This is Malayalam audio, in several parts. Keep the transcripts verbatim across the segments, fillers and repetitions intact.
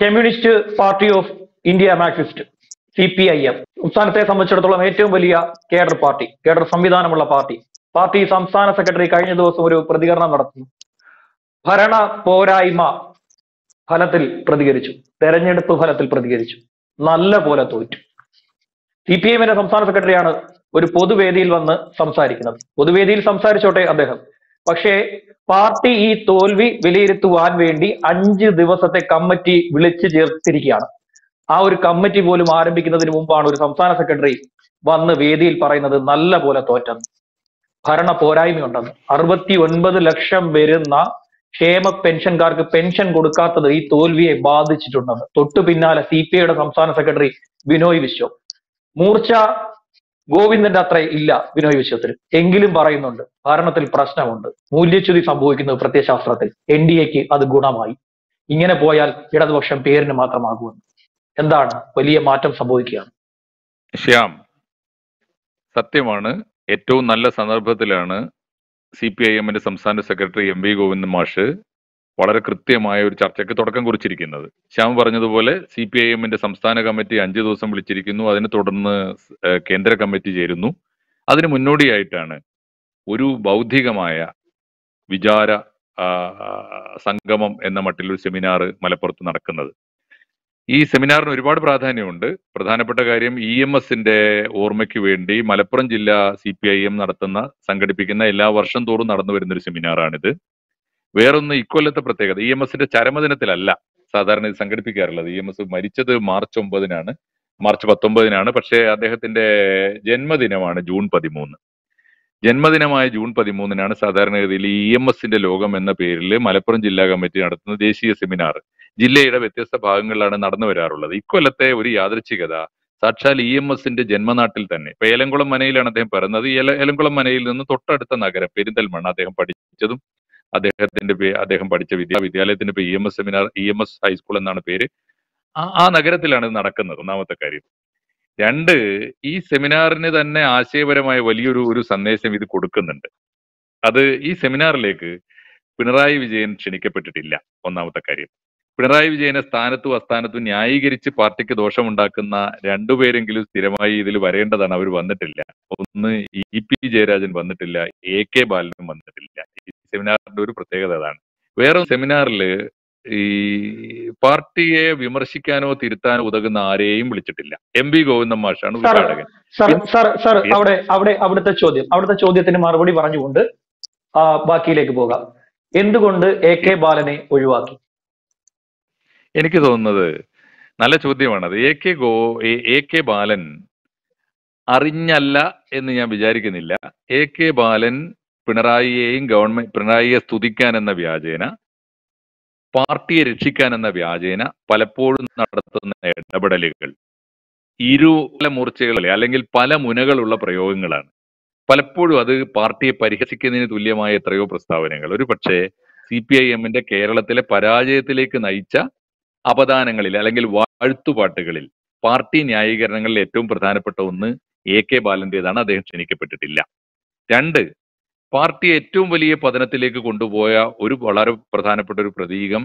Communist Party of India Marxist C P I M സംസ്ഥാനത്തെ സംബന്ധിച്ചിടത്തോളം ഏറ്റവും വലിയ കേഡർ പാർട്ടി, കേഡർ സംവിധാനമുള്ള പാർട്ടി. പാർട്ടി സംസ്ഥാന സെക്രട്ടറി കഴിഞ്ഞ ദിവസം ഒരു പ്രതികരണം നടത്തുന്നു. ഭരണ പോരായ്മ ഫലത്തിൽ പ്രതികരിച്ചു, തെരഞ്ഞെടുപ്പ് ഫലത്തിൽ പ്രതികരിച്ചു, നല്ല പോലെ തോറ്റു. സി പി എമ്മിന്റെ സംസ്ഥാന സെക്രട്ടറിയാണ് ഒരു പൊതുവേദിയിൽ വന്ന് സംസാരിക്കുന്നത്. പൊതുവേദിയിൽ സംസാരിച്ചോട്ടെ അദ്ദേഹം, പക്ഷേ പാർട്ടി ഈ തോൽവി വിലയിരുത്തുവാൻ വേണ്ടി അഞ്ച് ദിവസത്തെ കമ്മിറ്റി വിളിച്ചു ചേർത്തിരിക്കുകയാണ്. ആ ഒരു കമ്മിറ്റി പോലും ആരംഭിക്കുന്നതിന് മുമ്പാണ് ഒരു സംസ്ഥാന സെക്രട്ടറി വന്ന് വേദിയിൽ പറയുന്നത് നല്ല പോലെ തോറ്റെന്ന്, ഭരണ പോരായ്മയുണ്ടെന്ന്. അറുപത്തി ഒൻപത് ലക്ഷം വരുന്ന ക്ഷേമ പെൻഷൻകാർക്ക് പെൻഷൻ കൊടുക്കാത്തത് ഈ തോൽവിയെ ബാധിച്ചിട്ടുണ്ടെന്ന്. തൊട്ടു പിന്നാലെ സി പി ഐയുടെ സംസ്ഥാന സെക്രട്ടറി ബിനോയ് വിശ്വം, മൂർച്ച ഗോവിന്ദന്റെ അത്ര ഇല്ല ബിനോയ് വിശ്വത്തിന്, എങ്കിലും പറയുന്നുണ്ട് ഭരണത്തിൽ പ്രശ്നമുണ്ട്, മൂല്യച്യുതി സംഭവിക്കുന്നത് പ്രത്യയശാസ്ത്രത്തിൽ, എൻ ഡി എക്ക് അത് ഗുണമായി, ഇങ്ങനെ പോയാൽ ഇടതുപക്ഷം പേരിന് മാത്രമാകുമെന്ന്. എന്താണ്, വലിയ മാറ്റം സംഭവിക്കുകയാണ്. ശ്യാം, സത്യമാണ്. ഏറ്റവും നല്ല സന്ദർഭത്തിലാണ് സി പി ഐ എമ്മിന്റെ സംസ്ഥാന സെക്രട്ടറി എം വി ഗോവിന്ദൻ മാഷ് വളരെ കൃത്യമായ ഒരു ചർച്ചയ്ക്ക് തുടക്കം കുറിച്ചിരിക്കുന്നത്. ശ്യാം പറഞ്ഞതുപോലെ സി പി ഐ എമ്മിന്റെ സംസ്ഥാന കമ്മിറ്റി അഞ്ചു ദിവസം വിളിച്ചിരിക്കുന്നു. അതിനെ തുടർന്ന് കേന്ദ്ര കമ്മിറ്റി ചേരുന്നു. അതിന് മുന്നോടിയായിട്ടാണ് ഒരു ബൗദ്ധികമായ വിചാര സംഗമം എന്ന മട്ടിലൊരു സെമിനാർ മലപ്പുറത്ത് നടക്കുന്നത്. ഈ സെമിനാറിന് ഒരുപാട് പ്രാധാന്യമുണ്ട്. പ്രധാനപ്പെട്ട കാര്യം, ഇ എം എസിന്റെ ഓർമ്മയ്ക്ക് വേണ്ടി മലപ്പുറം ജില്ലാ സി പി ഐ എം നടത്തുന്ന സംഘടിപ്പിക്കുന്ന എല്ലാ വർഷം തോറും നടന്നു വരുന്ന ഒരു സെമിനാറാണിത്. വേറൊന്ന്, ഇക്കൊല്ലത്തെ പ്രത്യേകത, ഇ എം എസിന്റെ ചരമദിനത്തിലല്ല സാധാരണ ഇത് സംഘടിപ്പിക്കാറുള്ളത്. ഇ എം എസ് മരിച്ചത് മാർച്ച് ഒമ്പതിനാണ്, മാർച്ച് പത്തൊമ്പതിനാണ്. പക്ഷേ അദ്ദേഹത്തിന്റെ ജന്മദിനമാണ് ജൂൺ പതിമൂന്ന്. ജന്മദിനമായ ജൂൺ പതിമൂന്നിനാണ് സാധാരണഗതിയിൽ ഇ എം എസിന്റെ ലോകം എന്ന പേരിൽ മലപ്പുറം ജില്ലാ കമ്മിറ്റി നടത്തുന്ന ദേശീയ സെമിനാർ ജില്ലയുടെ വ്യത്യസ്ത ഭാഗങ്ങളിലാണ് നടന്നു വരാറുള്ളത്. ഇക്കൊല്ലത്തെ ഒരു യാദൃച്ഛികത, സാക്ഷാൽ ഇ എം എസിന്റെ ജന്മനാട്ടിൽ തന്നെ, ഇപ്പൊ ഏലംകുളം മനയിലാണ് അദ്ദേഹം പറയുന്നത്. ഏലംകുളം മനയിൽ നിന്ന് തൊട്ടടുത്ത നഗരം പെരിന്തൽമണ്ണ അദ്ദേഹം പഠിച്ചതും അദ്ദേഹത്തിന്റെ അദ്ദേഹം പഠിച്ച വിദ്യാ വിദ്യാലയത്തിന്റെ E M S seminar, E M S high school എന്നാണ് പേര്. ആ നഗരത്തിലാണ് ഇത് നടക്കുന്നത്. ഒന്നാമത്തെ കാര്യം. രണ്ട്, ഈ സെമിനാറിന് തന്നെ ആശയപരമായ വലിയൊരു ഒരു സന്ദേശം ഇത് കൊടുക്കുന്നുണ്ട്. അത്, ഈ സെമിനാറിലേക്ക് പിണറായി വിജയൻ ക്ഷണിക്കപ്പെട്ടിട്ടില്ല. ഒന്നാമത്തെ കാര്യം. പിണറായി വിജയനെ സ്ഥാനത്തും അസ്ഥാനത്തും ന്യായീകരിച്ച് പാർട്ടിക്ക് ദോഷമുണ്ടാക്കുന്ന രണ്ടുപേരെങ്കിലും സ്ഥിരമായി ഇതിൽ വരേണ്ടതാണ്. അവർ വന്നിട്ടില്ല. ഒന്ന്, ഇ പി ജയരാജൻ വന്നിട്ടില്ല, എ കെ ബാലനും വന്നിട്ടില്ല. ഈ സെമിനാറിന്റെ ഒരു പ്രത്യേകത അതാണ്. വേറെ സെമിനാറിൽ ഈ പാർട്ടിയെ വിമർശിക്കാനോ തിരുത്താനോ ഉതകുന്ന ആരെയും വിളിച്ചിട്ടില്ല. എം വി ഗോവിന്ദൻ മാഷാണ് ഉദ്ഘാടകൻ. അവിടെ അവിടെ അവിടുത്തെ ചോദ്യം അവിടുത്തെ ചോദ്യത്തിന് മറുപടി പറഞ്ഞുകൊണ്ട് ബാക്കിയിലേക്ക് പോകാം. എന്തുകൊണ്ട് എ കെ ബാലനെ ഒഴിവാക്കി? എനിക്ക് തോന്നുന്നത് നല്ല ചോദ്യമാണത്. എ കെ ഗോ എ കെ ബാലൻ അറിഞ്ഞല്ല എന്ന് ഞാൻ വിചാരിക്കുന്നില്ല. എ കെ ബാലൻ പിണറായിയെയും ഗവൺമെന്റ് പിണറായിയെ സ്തുതിക്കാൻ എന്ന വ്യാജേന, പാർട്ടിയെ രക്ഷിക്കാൻ എന്ന വ്യാജേന പലപ്പോഴും നടത്തുന്ന ഇടപെടലുകൾ ഇരു മൂർച്ചകളെ അല്ലെങ്കിൽ പല മുനകളുള്ള പ്രയോഗങ്ങളാണ്. പലപ്പോഴും അത് പാർട്ടിയെ പരിഹസിക്കുന്നതിന് തുല്യമായ എത്രയോ പ്രസ്താവനകൾ ഒരു പക്ഷേ സി പി ഐ എമ്മിന്റെ കേരളത്തിലെ പരാജയത്തിലേക്ക് നയിച്ച അപദാനങ്ങളിൽ അല്ലെങ്കിൽ വാഴ്ത്തുപാട്ടുകളിൽ പാർട്ടി ന്യായീകരണങ്ങളിൽ ഏറ്റവും പ്രധാനപ്പെട്ട ഒന്ന് എ കെ ബാലന്റേതാണ്. അദ്ദേഹം ക്ഷണിക്കപ്പെട്ടിട്ടില്ല. രണ്ട്, പാർട്ടി ഏറ്റവും വലിയ പതനത്തിലേക്ക് കൊണ്ടുപോയ ഒരു വളരെ പ്രധാനപ്പെട്ട ഒരു പ്രതീകം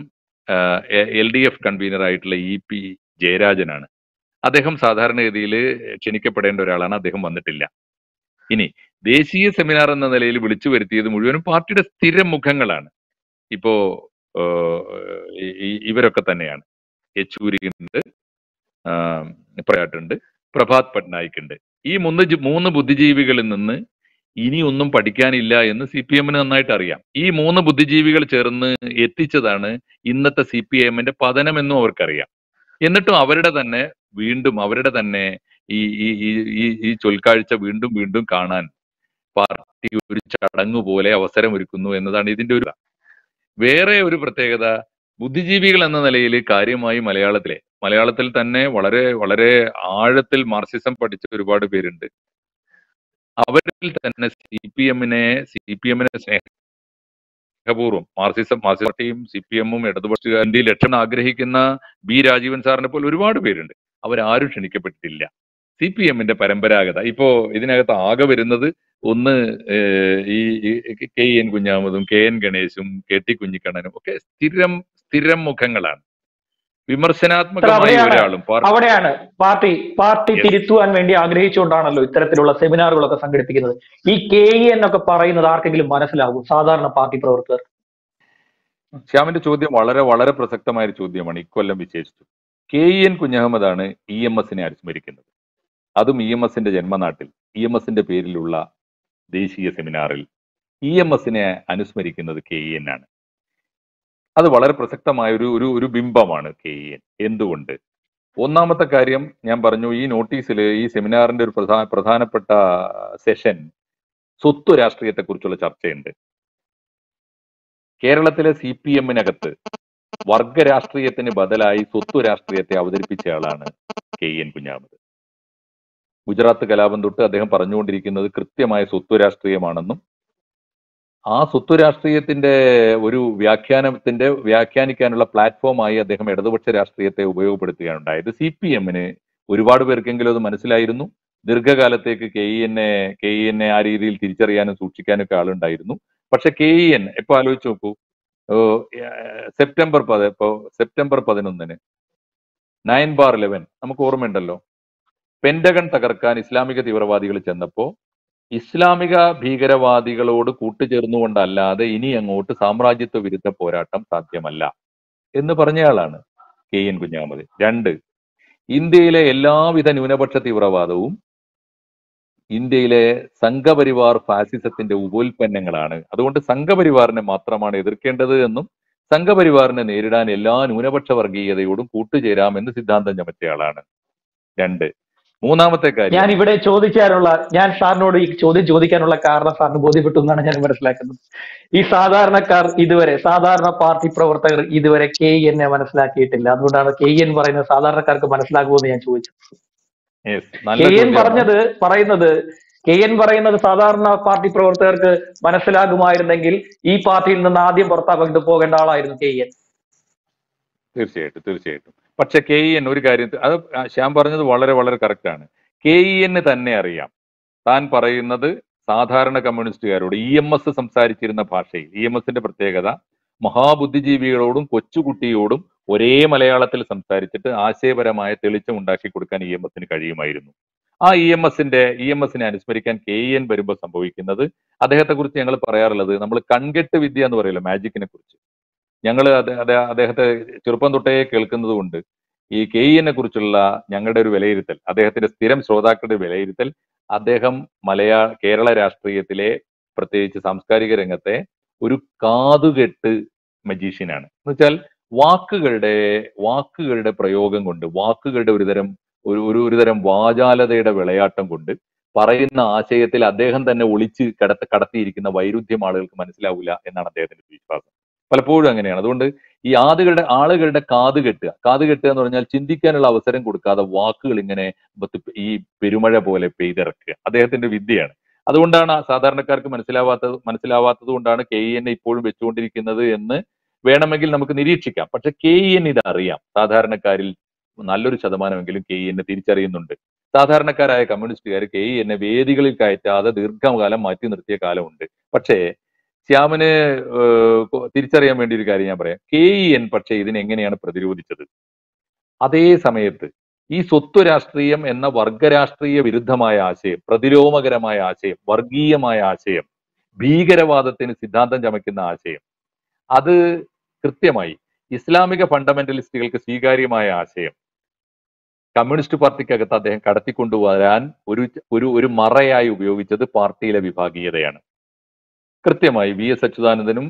എൽ ഡി എഫ് കൺവീനർ ആയിട്ടുള്ള ഇ പി ജയരാജനാണ്. അദ്ദേഹം സാധാരണഗതിയിൽ ക്ഷണിക്കപ്പെടേണ്ട ഒരാളാണ്. അദ്ദേഹം വന്നിട്ടില്ല. ഇനി ദേശീയ സെമിനാർ എന്ന നിലയിൽ വിളിച്ചു വരുത്തിയത് മുഴുവനും പാർട്ടിയുടെ സ്ഥിരം മുഖങ്ങളാണ്. ഇപ്പോ ഇവരൊക്കെ തന്നെയാണ്. യെച്ചൂരി ഉണ്ട്, പ്രയാട്ടുണ്ട്, പ്രഭാത് പട്നായിക് ഉണ്ട്. ഈ മൂന്ന് മൂന്ന് ബുദ്ധിജീവികളിൽ നിന്ന് ഇനി ഒന്നും പഠിക്കാനില്ല എന്ന് സി പി എമ്മിന് നന്നായിട്ട് അറിയാം. ഈ മൂന്ന് ബുദ്ധിജീവികൾ ചേർന്ന് എത്തിച്ചതാണ് ഇന്നത്തെ സി പി എമ്മിന്റെ പതനമെന്നും അവർക്കറിയാം. എന്നിട്ടും അവരുടെ തന്നെ വീണ്ടും അവരുടെ തന്നെ ഈ ഈ ഈ ചൊൽക്കാഴ്ച വീണ്ടും വീണ്ടും കാണാൻ പാർട്ടി ഒരു ചടങ്ങ് പോലെ അവസരം ഒരുക്കുന്നു എന്നതാണ് ഇതിന്റെ ഒരു വേറെ ഒരു പ്രത്യേകത. ബുദ്ധിജീവികൾ എന്ന നിലയിൽ കാര്യമായി മലയാളത്തിലെ മലയാളത്തിൽ തന്നെ വളരെ വളരെ ആഴത്തിൽ മാർക്സിസം പഠിച്ച ഒരുപാട് പേരുണ്ട്. അവരിൽ തന്നെ സി പി എമ്മിനെ സി പി എമ്മിനെ സ്നേഹപൂർവ്വം മാർക്സിസം മാർക്സിസ്റ്റ് പാർട്ടിയും സി പി എമ്മും ഇടതുപക്ഷ ലക്ഷ്യം ആഗ്രഹിക്കുന്ന ബി രാജീവൻ സാറിനെ പോലെ ഒരുപാട് പേരുണ്ട്. അവരാരും ക്ഷണിക്കപ്പെട്ടിട്ടില്ല. സി പി എമ്മിന്റെ പരമ്പരാഗത ഇപ്പോ ഇതിനകത്ത് ആകെ വരുന്നത് ഒന്ന് ഈ കെ എൻ കുഞ്ഞാമതും കെ എൻ ഗണേശും കെ ടി കുഞ്ഞിക്കണ്ണനും ഒക്കെ സ്ഥിരം സ്ഥിരം മുഖങ്ങളാണ്. വിമർശനാത്മകമായി അവിടെയാണ് ഒരാളും പാർട്ടി അവിടെയാണ് പാർട്ടി പാർട്ടി യെസ് തിരുത്തുവാൻ വേണ്ടി ആഗ്രഹിച്ചുകൊണ്ടാണല്ലോ ഇത്തരത്തിലുള്ള സെമിനാറുകളൊക്കെ സംഘടിപ്പിക്കുന്നത്. ഈ കെ ഇ എന്നൊക്കെ പറയുന്നത് ആർക്കെങ്കിലും മനസ്സിലാകും? സാധാരണ പാർട്ടി പ്രവർത്തകർ. ശ്യാമിന്റെ ചോദ്യം വളരെ വളരെ പ്രസക്തമായ ഒരു ചോദ്യമാണ്. ഇക്കൊല്ലം വിശേഷിച്ചു കെ ഇ എൻ കുഞ്ഞഹമ്മദാണ് ഇ എം എസിനെ അനുസ്മരിക്കുന്നത്. അതും ഇ എം എസിന്റെ ജന്മനാട്ടിൽ ഇ എം എസിന്റെ പേരിലുള്ള ദേശീയ സെമിനാറിൽ ഇ എം എസിനെ അനുസ്മരിക്കുന്നത് കെ ഇ എൻ ആണ്. അത് വളരെ പ്രസക്തമായ ഒരു ഒരു ഒരു ബിംബമാണ് കെ ഇ എൻ. എന്തുകൊണ്ട്? ഒന്നാമത്തെ കാര്യം ഞാൻ പറഞ്ഞു, ഈ നോട്ടീസിൽ ഈ സെമിനാറിന്റെ ഒരു പ്രധാന പ്രധാനപ്പെട്ട സെഷൻ സ്വത്ത് രാഷ്ട്രീയത്തെ കുറിച്ചുള്ള ചർച്ചയുണ്ട്. കേരളത്തിലെ സി പി എമ്മിനകത്ത് വർഗ രാഷ്ട്രീയത്തിന് ബദലായി സ്വത്ത് രാഷ്ട്രീയത്തെ അവതരിപ്പിച്ചയാളാണ് കെ ഇ എൻ കുഞ്ഞഹമ്മദ്. ഗുജറാത്ത് കലാപം തൊട്ട് അദ്ദേഹം പറഞ്ഞുകൊണ്ടിരിക്കുന്നത് കൃത്യമായ സ്വത്ത് രാഷ്ട്രീയമാണെന്നും ആ സ്വത്ത് രാഷ്ട്രീയത്തിന്റെ ഒരു വ്യാഖ്യാനത്തിന്റെ വ്യാഖ്യാനിക്കാനുള്ള പ്ലാറ്റ്ഫോമായി അദ്ദേഹം ഇടതുപക്ഷ രാഷ്ട്രീയത്തെ ഉപയോഗപ്പെടുത്തുകയാണ് ഉണ്ടായത്. സി പി എമ്മിന് ഒരുപാട് പേർക്കെങ്കിലും അത് മനസ്സിലായിരുന്നു. ദീർഘകാലത്തേക്ക് കെ ഇ എന്നെ കെ ഇ എന്നെ ആ രീതിയിൽ തിരിച്ചറിയാനും സൂക്ഷിക്കാനൊക്കെ ആളുണ്ടായിരുന്നു. പക്ഷെ കെ ഇ എൻ ഇപ്പൊ ആലോചിച്ച് നോക്കൂ, സെപ്റ്റംബർ പത് ഇപ്പോ സെപ്റ്റംബർ പതിനൊന്നിന് നയൻ ബാർ ഇലവൻ നമുക്ക് ഓർമ്മയുണ്ടല്ലോ. പെന്റഗൺ തകർക്കാൻ ഇസ്ലാമിക തീവ്രവാദികൾ ചെന്നപ്പോ ഇസ്ലാമിക ഭീകരവാദികളോട് കൂട്ടുചേർന്നുകൊണ്ടല്ലാതെ ഇനി അങ്ങോട്ട് സാമ്രാജ്യത്വ വിരുദ്ധ പോരാട്ടം സാധ്യമല്ല എന്ന് പറഞ്ഞയാളാണ് കെ എൻ കുഞ്ഞഹമ്മദ്. രണ്ട്, ഇന്ത്യയിലെ എല്ലാവിധ ന്യൂനപക്ഷ തീവ്രവാദവും ഇന്ത്യയിലെ സംഘപരിവാർ ഫാസിസത്തിന്റെ ഉപോൽപ്പന്നങ്ങളാണ്. അതുകൊണ്ട് സംഘപരിവാറിനെ മാത്രമാണ് എതിർക്കേണ്ടത് എന്നും സംഘപരിവാറിനെ നേരിടാൻ എല്ലാ ന്യൂനപക്ഷ വർഗീയതയോടും കൂട്ടുചേരാമെന്ന് സിദ്ധാന്തം ചമച്ചയാളാണ്. രണ്ട്, മൂന്നാമത്തെ കാര്യം ഞാൻ ഇവിടെ ചോദിക്കാനുള്ള ഞാൻ സാറിനോട് ഈ ചോദ്യം ചോദിക്കാനുള്ള കാരണം സാറിന് ബോധ്യപ്പെട്ടു എന്നാണ് ഞാൻ മനസ്സിലാക്കുന്നത്. ഈ സാധാരണക്കാർ ഇതുവരെ സാധാരണ പാർട്ടി പ്രവർത്തകർ ഇതുവരെ കെ ഇ എന്നെ മനസ്സിലാക്കിയിട്ടില്ല. അതുകൊണ്ടാണ് കെ ഇ എൻ പറയുന്നത് സാധാരണക്കാർക്ക് മനസ്സിലാകുമെന്ന് ഞാൻ ചോദിച്ചത്. കെ എൻ പറഞ്ഞത് പറയുന്നത് കെ എൻ പറയുന്നത് സാധാരണ പാർട്ടി പ്രവർത്തകർക്ക് മനസ്സിലാകുമായിരുന്നെങ്കിൽ ഈ പാർട്ടിയിൽ നിന്ന് ആദ്യം പുറത്താക്കി പോകേണ്ട ആളായിരുന്നു കെ എൻ. തീർച്ചയായിട്ടും തീർച്ചയായിട്ടും പക്ഷെ കെ ഇ എൻ ഒരു കാര്യം, അത് ശ്യാം പറഞ്ഞത് വളരെ വളരെ കറക്റ്റ് ആണ്. കെ ഇ എന്ന് തന്നെ അറിയാം താൻ പറയുന്നത് സാധാരണ കമ്മ്യൂണിസ്റ്റുകാരോട് ഇ എം എസ് സംസാരിച്ചിരുന്ന ഭാഷയിൽ. ഇ എം എസിന്റെ പ്രത്യേകത മഹാബുദ്ധിജീവികളോടും കൊച്ചുകുട്ടിയോടും ഒരേ മലയാളത്തിൽ സംസാരിച്ചിട്ട് ആശയപരമായ തെളിച്ചം ഉണ്ടാക്കി കൊടുക്കാൻ ഇ എം എസിന് കഴിയുമായിരുന്നു. ആ ഇ എം എസിന്റെ ഇ എം എസിനെ അനുസ്മരിക്കാൻ കെ ഇ എൻ വരുമ്പോൾ സംഭവിക്കുന്നത്, അദ്ദേഹത്തെ കുറിച്ച് ഞങ്ങൾ പറയാറുള്ളത്, നമ്മൾ കൺകെട്ട് വിദ്യ എന്ന് പറയല്ലോ, മാജിക്കിനെ കുറിച്ച് ഞങ്ങൾ അദ്ദേഹത്തെ ചെറുപ്പം തൊട്ടേ കേൾക്കുന്നത് കൊണ്ട് ഈ കെ ഇ എന്നെ കുറിച്ചുള്ള ഞങ്ങളുടെ ഒരു വിലയിരുത്തൽ, അദ്ദേഹത്തിന്റെ സ്ഥിരം ശ്രോതാക്കളുടെ വിലയിരുത്തൽ, അദ്ദേഹം മലയാള കേരള രാഷ്ട്രീയത്തിലെ പ്രത്യേകിച്ച് സാംസ്കാരിക രംഗത്തെ ഒരു കാതുകെട്ട് മജീഷ്യനാണ്. എന്ന് വെച്ചാൽ വാക്കുകളുടെ വാക്കുകളുടെ പ്രയോഗം കൊണ്ട്, വാക്കുകളുടെ ഒരുതരം ഒരു ഒരു ഒരുതരം വാചാലതയുടെ വിളയാട്ടം കൊണ്ട് പറയുന്ന ആശയത്തിൽ അദ്ദേഹം തന്നെ ഒളിച്ച് കടത്ത കടത്തിയിരിക്കുന്ന വൈരുദ്ധ്യം ആളുകൾക്ക് മനസ്സിലാവില്ല എന്നാണ് അദ്ദേഹത്തിന്റെ വിശ്വാസം. പലപ്പോഴും അങ്ങനെയാണ്. അതുകൊണ്ട് ഈ ആളുകളുടെ ആളുകളുടെ കാത് കെട്ടുക കാത് കെട്ടുക എന്ന് പറഞ്ഞാൽ ചിന്തിക്കാനുള്ള അവസരം കൊടുക്കാതെ വാക്കുകൾ ഇങ്ങനെ ഈ പെരുമഴ പോലെ പെയ്തിറക്കുക അദ്ദേഹത്തിന്റെ വിദ്യയാണ്. അതുകൊണ്ടാണ് സാധാരണക്കാർക്ക് മനസ്സിലാവാത്തത് മനസ്സിലാവാത്തത് കൊണ്ടാണ് കെ ഇ എന്നെ ഇപ്പോഴും വെച്ചുകൊണ്ടിരിക്കുന്നത് എന്ന് വേണമെങ്കിൽ നമുക്ക് നിരീക്ഷിക്കാം. പക്ഷെ കെ ഇ എൻ ഇത് അറിയാം. സാധാരണക്കാരിൽ നല്ലൊരു ശതമാനമെങ്കിലും കെ ഇ എന്നെ തിരിച്ചറിയുന്നുണ്ട്. സാധാരണക്കാരായ കമ്മ്യൂണിസ്റ്റുകാർ കെ ഇ എന്നെ വേദികളിൽ കയറ്റാതെ ദീർഘകാലം മാറ്റി നിർത്തിയ കാലമുണ്ട്. പക്ഷേ ശ്യാമിന് തിരിച്ചറിയാൻ വേണ്ടി ഒരു കാര്യം ഞാൻ പറയാം. കെ ഇ എൻ പക്ഷേ ഇതിനെങ്ങനെയാണ് പ്രതിരോധിച്ചത്? അതേ സമയത്ത് ഈ സ്വത്ത് രാഷ്ട്രീയം എന്ന വർഗരാഷ്ട്രീയ വിരുദ്ധമായ ആശയം, പ്രതിലോമകരമായ ആശയം, വർഗീയമായ ആശയം, ഭീകരവാദത്തിന് സിദ്ധാന്തം ചമയ്ക്കുന്ന ആശയം, അത് കൃത്യമായി ഇസ്ലാമിക ഫണ്ടമെന്റലിസ്റ്റുകൾക്ക് സ്വീകാര്യമായ ആശയം കമ്മ്യൂണിസ്റ്റ് പാർട്ടിക്കകത്ത് അദ്ദേഹം കടത്തിക്കൊണ്ടുവരാൻ ഒരു ഒരു ഒരു മറയായി ഉപയോഗിച്ചത് പാർട്ടിയിലെ വിഭാഗീയതയാണ്. കൃത്യമായി വി എസ് അച്യുതാനന്ദനും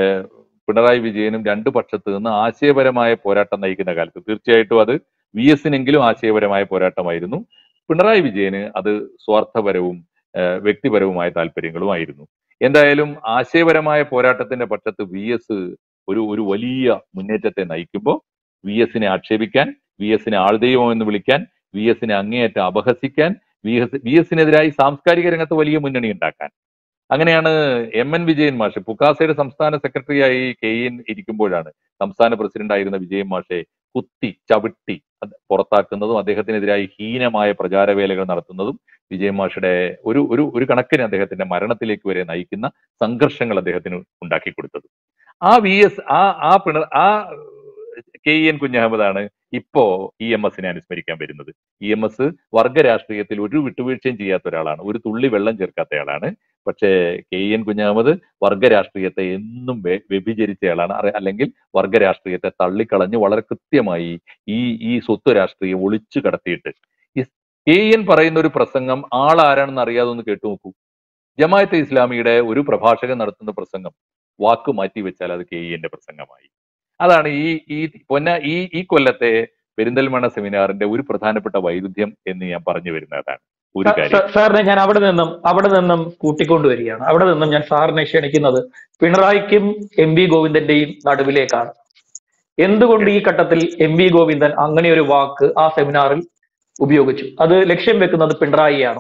പിണറായി വിജയനും രണ്ടു പക്ഷത്ത് നിന്ന് ആശയപരമായ പോരാട്ടം നയിക്കുന്ന കാലത്ത് തീർച്ചയായിട്ടും അത് വി എസിനെങ്കിലും ആശയപരമായ പോരാട്ടമായിരുന്നു. പിണറായി വിജയന് അത് സ്വാർത്ഥപരവും വ്യക്തിപരവുമായ താല്പര്യങ്ങളുമായിരുന്നു. എന്തായാലും ആശയപരമായ പോരാട്ടത്തിന്റെ പക്ഷത്ത് വി എസ് ഒരു ഒരു വലിയ മുന്നേറ്റത്തെ നയിക്കുമ്പോൾ വി എസിനെ ആക്ഷേപിക്കാൻ, വി എസിനെ ആൾദൈവം എന്ന് വിളിക്കാൻ, വി എസിനെ അങ്ങേയറ്റം അപഹസിക്കാൻ, വി എസ് വി എസിനെതിരായി സാംസ്കാരിക രംഗത്ത് വലിയ മുന്നണി ഉണ്ടാക്കാൻ, അങ്ങനെയാണ് എം എൻ വിജയൻ മാഷ് പുക്കാസയുടെ സംസ്ഥാന സെക്രട്ടറിയായി കെ എൻ ഇരിക്കുമ്പോഴാണ് സംസ്ഥാന പ്രസിഡന്റ് ആയിരുന്ന വിജയൻ മാഷെ കുത്തി ചവിട്ടി പുറത്താക്കുന്നതും അദ്ദേഹത്തിനെതിരായി ഹീനമായ പ്രചാരവേലകൾ നടത്തുന്നതും വിജയൻ മാഷയുടെ ഒരു ഒരു ഒരു കണക്കിന് അദ്ദേഹത്തിന്റെ മരണത്തിലേക്ക് വരെ നയിക്കുന്ന സംഘർഷങ്ങൾ അദ്ദേഹത്തിന് ഉണ്ടാക്കി കൊടുത്തത്. ആ വി എസ് ആ ആ പിണർ ആ കെ ഇ എൻ കുഞ്ഞഹമ്മദാണ് ഇപ്പോ ഇ എം എസിനെ അനുസ്മരിക്കാൻ വരുന്നത്. ഇ എം എസ് വർഗ രാഷ്ട്രീയത്തിൽ ഒരു വിട്ടുവീഴ്ചയും ചെയ്യാത്ത ഒരാളാണ്, ഒരു തുള്ളി വെള്ളം ചേർക്കാത്തയാളാണ്. പക്ഷേ കെ ഇ എൻ കുഞ്ഞഹമ്മദ് വർഗ രാഷ്ട്രീയത്തെ എന്നും വ്യ- വ്യഭിചരിച്ചയാളാണ്, അറ- അല്ലെങ്കിൽ വർഗ രാഷ്ട്രീയത്തെ തള്ളിക്കളഞ്ഞ് വളരെ കൃത്യമായി ഈ ഈ സ്വത്ത് രാഷ്ട്രീയം ഒളിച്ചു കടത്തിയിട്ട് ഈ കെ ഇ എൻ പറയുന്ന ഒരു പ്രസംഗം ആളാരാണെന്ന് അറിയാതെ ഒന്ന് കേട്ടു നോക്കൂ. ജമാഅത്തെ ഇസ്ലാമിയുടെ ഒരു പ്രഭാഷകൻ നടത്തുന്ന പ്രസംഗം വാക്ക് മാറ്റി വെച്ചാൽ അത് കെ ഇ എന്റെ പ്രസംഗമായി. അതാണ് ഈ ഈ പൊന്ന ഈ ഈ കൊല്ലത്തെ പെരിന്തൽമണ്ണ സെമിനാറിന്റെ ഒരു പ്രധാനപ്പെട്ട വൈരുദ്ധ്യം എന്ന് ഞാൻ പറഞ്ഞു വരുന്നതാണ് ഒരു സ- കാര്യം. സ- സാറിനെ ഞാൻ അവിടെ നിന്നും അവിടെ നിന്നും കൂട്ടിക്കൊണ്ടുവരികയാണ്. അവിടെ നിന്നും ഞാൻ സാറിനെ ക്ഷണിക്കുന്നത് പിണറായിക്കും എം വി ഗോവിന്ദന്റെയും നടുവിലേക്കാണ്. എന്തുകൊണ്ട് ഈ ഘട്ടത്തിൽ എം വി ഗോവിന്ദൻ അങ്ങനെ ഒരു വാക്ക് ആ സെമിനാറിൽ ഉപയോഗിച്ചു? അത് ലക്ഷ്യം വെക്കുന്നത് പിണറായിയാണ്.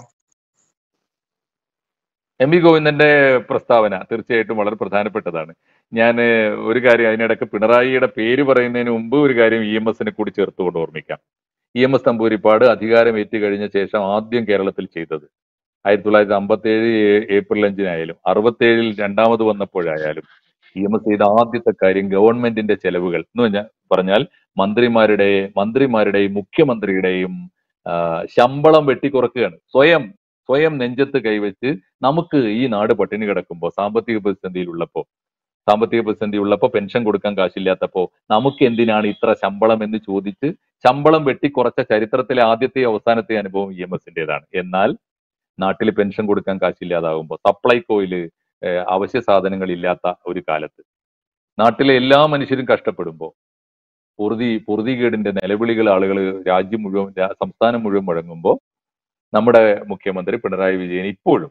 എം വി ഗോവിന്ദന്റെ പ്രസ്താവന തീർച്ചയായിട്ടും വളരെ പ്രധാനപ്പെട്ടതാണ്. ഞാൻ ഒരു കാര്യം അതിനിടയ്ക്ക് പിണറായിയുടെ പേര് പറയുന്നതിന് മുമ്പ് ഒരു കാര്യം ഇ എം എസിനെ കൂടി ചേർത്തുകൊണ്ട് ഓർമ്മിക്കാം. ഇ എം എസ് നമ്പൂരിപ്പാട് അധികാരം ഏറ്റു കഴിഞ്ഞ ശേഷം ആദ്യം കേരളത്തിൽ ചെയ്തത് ആയിരത്തി തൊള്ളായിരത്തി അമ്പത്തി ഏഴ് ഏപ്രിൽ അഞ്ചിനായാലും അറുപത്തേഴിൽ രണ്ടാമത് വന്നപ്പോഴായാലും ഇ എം എസ് ചെയ്ത ആദ്യത്തെ കാര്യം ഗവൺമെന്റിന്റെ ചെലവുകൾ എന്ന് പറഞ്ഞാൽ പറഞ്ഞാൽ മന്ത്രിമാരുടെ മന്ത്രിമാരുടെയും മുഖ്യമന്ത്രിയുടെയും ആ, ശമ്പളം വെട്ടിക്കുറക്കുകയാണ്. സ്വയം സ്വയം നെഞ്ചത്ത് കൈവച്ച് നമുക്ക് ഈ നാട് പട്ടിണി കിടക്കുമ്പോൾ സാമ്പത്തിക പ്രതിസന്ധിയിൽ ഉള്ളപ്പോ സാമ്പത്തിക പ്രതിസന്ധി ഉള്ളപ്പോ പെൻഷൻ കൊടുക്കാൻ കാശില്ലാത്തപ്പോ നമുക്ക് എന്തിനാണ് ഇത്ര ശമ്പളം എന്ന് ചോദിച്ച് ശമ്പളം വെട്ടിക്കുറച്ച ചരിത്രത്തിലെ ആദ്യത്തെ അവസാനത്തെ അനുഭവം ഇ എം എസിന്റേതാണ്. എന്നാൽ നാട്ടിൽ പെൻഷൻ കൊടുക്കാൻ കാശില്ലാതാകുമ്പോൾ സപ്ലൈകോയില് ഏഹ്, അവശ്യ സാധനങ്ങൾ ഇല്ലാത്ത ഒരു കാലത്ത് നാട്ടിലെ എല്ലാ മനുഷ്യരും കഷ്ടപ്പെടുമ്പോൾ പൊറുതി പൊറുതികേടിന്റെ നിലവിളികൾ ആളുകൾ രാജ്യം മുഴുവൻ രാ- സംസ്ഥാനം മുഴുവൻ മുഴങ്ങുമ്പോൾ നമ്മുടെ മുഖ്യമന്ത്രി പിണറായി വിജയൻ ഇപ്പോഴും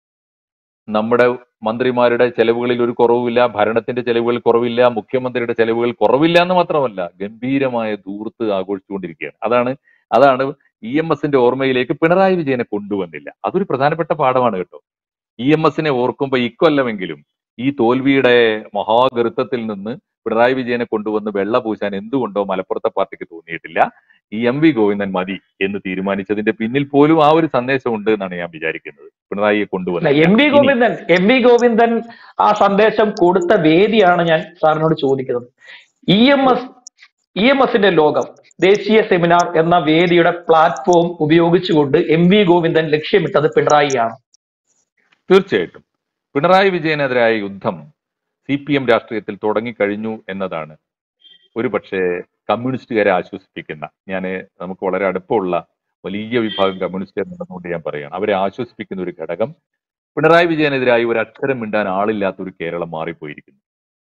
നമ്മുടെ മന്ത്രിമാരുടെ ചെലവുകളിൽ ഒരു കുറവുമില്ല, ഭരണത്തിന്റെ ചെലവുകളിൽ കുറവില്ല, മുഖ്യമന്ത്രിയുടെ ചെലവുകൾ കുറവില്ല എന്ന് മാത്രമല്ല ഗംഭീരമായ ധൂർത്ത് ആഘോഷിച്ചുകൊണ്ടിരിക്കുകയാണ്. അതാണ് അതാണ് ഇ എം എസിന്റെ ഓർമ്മയിലേക്ക് പിണറായി വിജയനെ കൊണ്ടുവന്നില്ല. അതൊരു പ്രധാനപ്പെട്ട പാഠമാണ് കേട്ടോ. ഇ എം എസിനെ ഓർക്കുമ്പോൾ ഇക്കൊല്ലമെങ്കിലും ഈ തോൽവിയുടെ മഹാഗർത്തത്തിൽ നിന്ന് പിണറായി വിജയനെ കൊണ്ടുവന്ന് വെള്ള പൂശാൻ എന്തുകൊണ്ടോ മലപ്പുറത്തെ പാർട്ടിക്ക് തോന്നിയിട്ടില്ല. ഈ എം വി ഗോവിന്ദൻ മതി എന്ന് തീരുമാനിച്ചതിന്റെ പിന്നിൽ പോലും ആ ഒരു സന്ദേശം ഉണ്ട് എന്നാണ് ഞാൻ വിചാരിക്കുന്നത്. പിണറായിയെ അല്ല, കൊണ്ടുവന്നില്ല. എം വി ഇനി ഗോവിന്ദൻ എം വി ഗോവിന്ദൻ ആ സന്ദേശം കൊടുത്ത വേദിയാണ് ഞാൻ സാറിനോട് ചോദിക്കുന്നത്. E M S E M എസിന്റെ ലോകം ദേശീയ സെമിനാർ എന്ന വേദിയുടെ പ്ലാറ്റ്ഫോം ഉപയോഗിച്ചുകൊണ്ട് എം വി ഗോവിന്ദൻ ലക്ഷ്യമിട്ടത് പിണറായിയാണ്. തീർച്ചയായിട്ടും പിണറായി വിജയനെതിരായ യുദ്ധം സി പി എം രാഷ്ട്രീയത്തിൽ തുടങ്ങിക്കഴിഞ്ഞു എന്നതാണ് ഒരു പക്ഷേ കമ്മ്യൂണിസ്റ്റുകാരെ ആശ്വസിപ്പിക്കുന്ന, ഞാൻ നമുക്ക് വളരെ അടുപ്പമുള്ള വലിയ വിഭാഗം കമ്മ്യൂണിസ്റ്റുകാർ നടന്നുകൊണ്ട് ഞാൻ പറയുകയാണ്, അവരെ ആശ്വസിപ്പിക്കുന്ന ഒരു ഘടകം പിണറായി വിജയനെതിരായി ഒരു അക്ഷരം മിണ്ടാൻ ആളില്ലാത്ത ഒരു കേരളം മാറിപ്പോയിരിക്കുന്നു.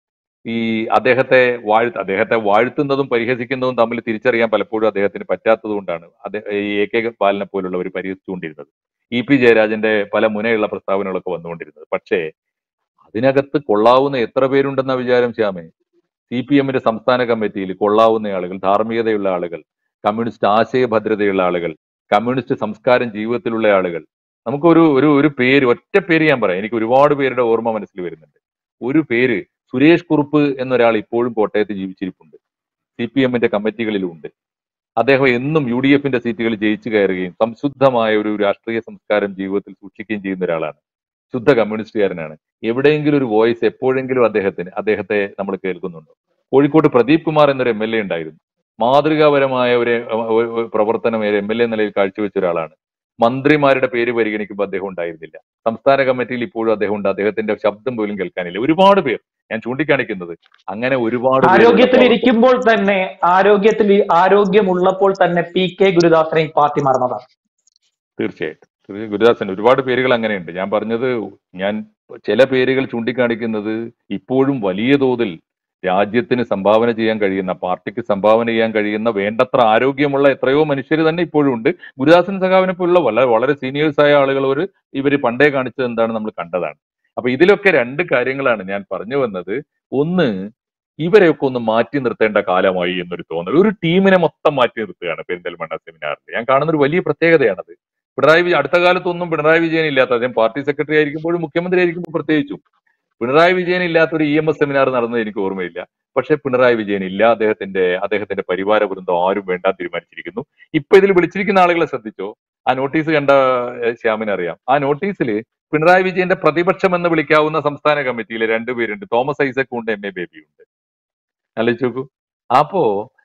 ഈ അദ്ദേഹത്തെ വാഴ്ത്ത അദ്ദേഹത്തെ വാഴ്ത്തുന്നതും പരിഹസിക്കുന്നതും തമ്മിൽ തിരിച്ചറിയാൻ പലപ്പോഴും അദ്ദേഹത്തിന് പറ്റാത്തത് കൊണ്ടാണ് അദ്ദേഹം ഈ എ കെ ബാലനെ പോലുള്ളവർ പരിഹസിച്ചുകൊണ്ടിരുന്നത്. ഇ പി ജയരാജന്റെ പല മുനയുള്ള പ്രസ്താവനകളൊക്കെ വന്നുകൊണ്ടിരുന്നത്. പക്ഷേ അതിനകത്ത് കൊള്ളാവുന്ന എത്ര പേരുണ്ടെന്ന വിചാരം ശ്യാമേ? സി പി എമ്മിന്റെ സംസ്ഥാന കമ്മിറ്റിയിൽ കൊള്ളാവുന്ന ആളുകൾ, ധാർമ്മികതയുള്ള ആളുകൾ, കമ്മ്യൂണിസ്റ്റ് ആശയഭദ്രതയുള്ള ആളുകൾ, കമ്മ്യൂണിസ്റ്റ് സംസ്കാരം ജീവിതത്തിലുള്ള ആളുകൾ. നമുക്കൊരു ഒരു ഒരു പേര്, ഒറ്റ പേര് ഞാൻ പറയാം, എനിക്ക് ഒരുപാട് പേരുടെ ഓർമ്മ മനസ്സിൽ വരുന്നുണ്ട്. ഒരു പേര്, സുരേഷ് കുറുപ്പ് എന്നൊരാൾ ഇപ്പോഴും കോട്ടയത്ത് ജീവിച്ചിരിപ്പുണ്ട്, സി പി എമ്മിന്റെ കമ്മിറ്റികളിലും ഉണ്ട്. അദ്ദേഹം എന്നും യു ഡി എഫിന്റെ സീറ്റുകളിൽ ജയിച്ചു കയറുകയും സംശുദ്ധമായ ഒരു രാഷ്ട്രീയ സംസ്കാരം ജീവിതത്തിൽ സൂക്ഷിക്കുകയും ചെയ്യുന്ന ഒരാളാണ്. ശുദ്ധ കമ്മ്യൂണിസ്റ്റുകാരനാണ്. എവിടെയെങ്കിലും ഒരു വോയിസ് എപ്പോഴെങ്കിലും അദ്ദേഹത്തിന് അദ്ദേഹത്തെ നമ്മൾ കേൾക്കുന്നുണ്ടോ? കോഴിക്കോട് പ്രദീപ് കുമാർ എന്നൊരു എം എൽ എ ഉണ്ടായിരുന്നു. മാതൃകാപരമായ ഒരു ഒരു- ഒരു പ്രവർത്തനം എം എൽ എ നിലയിൽ കാഴ്ചവെച്ച ഒരാളാണ്. മന്ത്രിമാരുടെ പേര് പരിഗണിക്കുമ്പോൾ അദ്ദേഹം ഉണ്ടായിരുന്നില്ല. സംസ്ഥാന കമ്മിറ്റിയിൽ ഇപ്പോഴും അദ്ദേഹം ഉണ്ട്. അദ്ദേഹത്തിന്റെ ശബ്ദം പോലും കേൾക്കാനില്ല. ഒരുപാട് പേർ, ഞാൻ ചൂണ്ടിക്കാണിക്കുന്നത് അങ്ങനെ ഒരുപാട് പേരുള്ള ആരോഗ്യത്തിൽ പ്രവർത്തകർ. ഇരിക്കുമ്പോൾ തന്നെ ആരോഗ്യത്തിൽ ആരോഗ്യമുള്ളപ്പോൾ തന്നെ പി കെ ഗുരുദാസനെ ഈ പാർട്ടി മറന്നതാണ്. തീർച്ചയായിട്ടും തീർച്ചയായും ഗുരുദാസൻ ഒരുപാട് പേരുകൾ അങ്ങനെയുണ്ട്. ഞാൻ പറഞ്ഞത്, ഞാൻ ചില പേരുകൾ ചൂണ്ടിക്കാണിക്കുന്നത് ഇപ്പോഴും വലിയ തോതിൽ രാജ്യത്തിന് സംഭാവന ചെയ്യാൻ കഴിയുന്ന, പാർട്ടിക്ക് സംഭാവന ചെയ്യാൻ കഴിയുന്ന വേണ്ടത്ര ആരോഗ്യമുള്ള എത്രയോ മനുഷ്യർ തന്നെ ഇപ്പോഴും ഉണ്ട്. ഗുരുദാസൻ സഖാവിനെ പോലുള്ള വളരെ വളരെ സീനിയേഴ്സ് ആയ ആളുകൾ ഒരു ഇവര് പണ്ടേ കാണിച്ചത് എന്താണ് നമ്മൾ കണ്ടതാണ്. അപ്പൊ ഇതിലൊക്കെ രണ്ട് കാര്യങ്ങളാണ് ഞാൻ പറഞ്ഞു വന്നത്. ഒന്ന്, ഇവരെയൊക്കെ ഒന്ന് മാറ്റി നിർത്തേണ്ട കാലമായി എന്നൊരു തോന്നൽ. ഒരു ടീമിനെ മൊത്തം മാറ്റി നിർത്തുകയാണ് പെരിന്തൽമണ്ണ സെമിനാറിൽ. ഞാൻ കാണുന്ന ഒരു വലിയ പ്രത്യേകതയാണത്. പിണറായി വിജയൻ അടുത്ത കാലത്തൊന്നും പിണറായി വിജയൻ ഇല്ലാത്ത, അദ്ദേഹം പാർട്ടി സെക്രട്ടറി ആയിരിക്കുമ്പോഴും മുഖ്യമന്ത്രി ആയിരിക്കുമ്പോൾ പ്രത്യേകിച്ചും പിണറായി വിജയൻ ഇല്ലാത്ത ഒരു ഇ എം എസ് സെമിനാർ നടന്നത് എനിക്ക് ഓർമ്മയില്ല. പക്ഷെ പിണറായി വിജയൻ ഇല്ല, അദ്ദേഹത്തിന്റെ അദ്ദേഹത്തിന്റെ പരിവാര വൃന്ദം ആരും വേണ്ടാൻ തീരുമാനിച്ചിരിക്കുന്നു. ഇപ്പൊ ഇതിൽ വിളിച്ചിരിക്കുന്ന ആളുകളെ ശ്രദ്ധിച്ചോ? ആ നോട്ടീസ് കണ്ട ഏഹ്, ശ്യാമിന് അറിയാം. ആ നോട്ടീസിൽ പിണറായി വിജയന്റെ പ്രതിപക്ഷം എന്ന് വിളിക്കാവുന്ന സംസ്ഥാന കമ്മിറ്റിയിൽ രണ്ടുപേരുണ്ട്. തോമസ് ഐസക്കും ഉണ്ട്, എം എ ബേബിയും ഉണ്ട്. ആലോചിച്ച് നോക്കൂ. അപ്പോ